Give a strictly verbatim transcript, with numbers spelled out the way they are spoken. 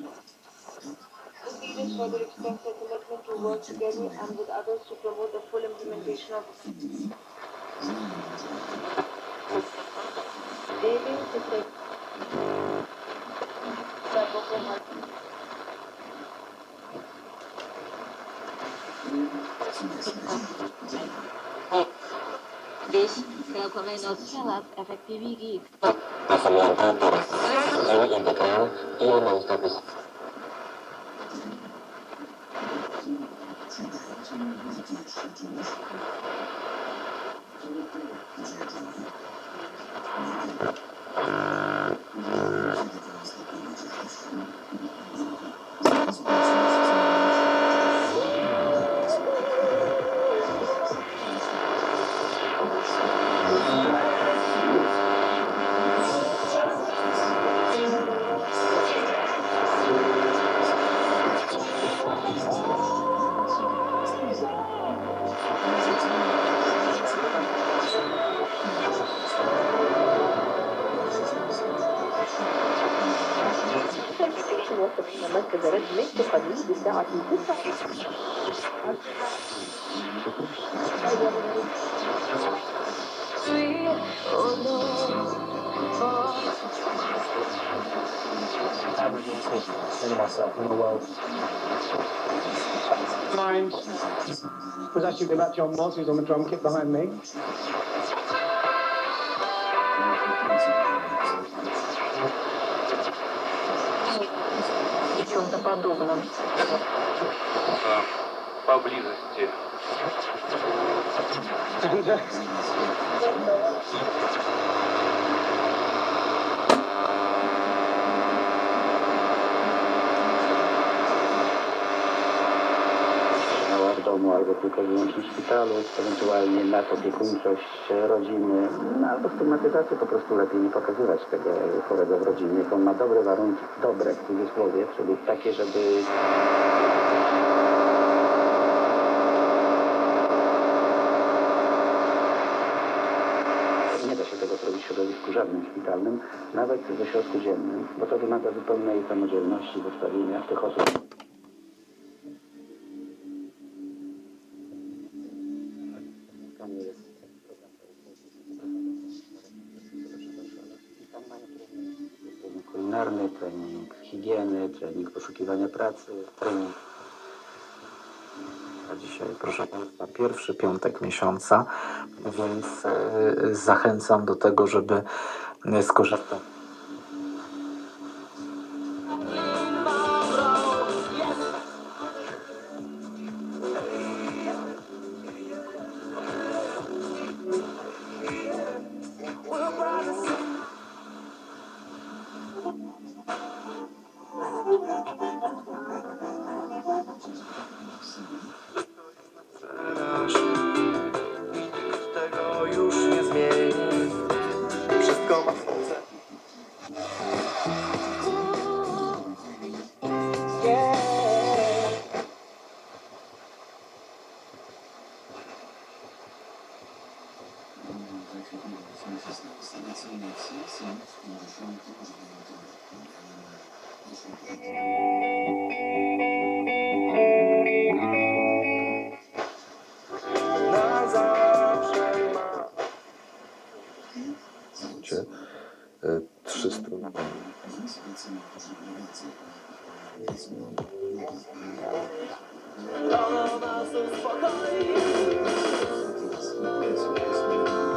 The leaders further expressed their commitment to work together and with others to promote the full implementation of daily success by Boko Haram. This recommends setup efektivigi. مركز رد مثل قديم بالساعة تسعة. Mine was actually about John Moss, who's on the drum kit behind me. Чем-то подобном. Поблизости. W domu albo tylko w wyłącznie w szpitalu, ewentualnie nadopiekuńczość rodziny, no, albo stygmatyzację, po prostu lepiej nie pokazywać tego chorego w rodzinie. Niech on ma dobre warunki, dobre w cudzysłowie, czyli takie, żeby... Nie da się tego zrobić w środowisku żadnym szpitalnym, nawet w ośrodku dziennym, bo to wymaga zupełnej samodzielności w ustawieniach tych osób. Kulinarny, trening higieny, trening poszukiwania pracy, trening. A dzisiaj, proszę Państwa, pierwszy piątek miesiąca, więc e, zachęcam do tego, żeby skorzystać. Tego już nie zmieni. Wszystko ma słońce. Na zawsze ma. Trzy strony. Dla nas uspokoi.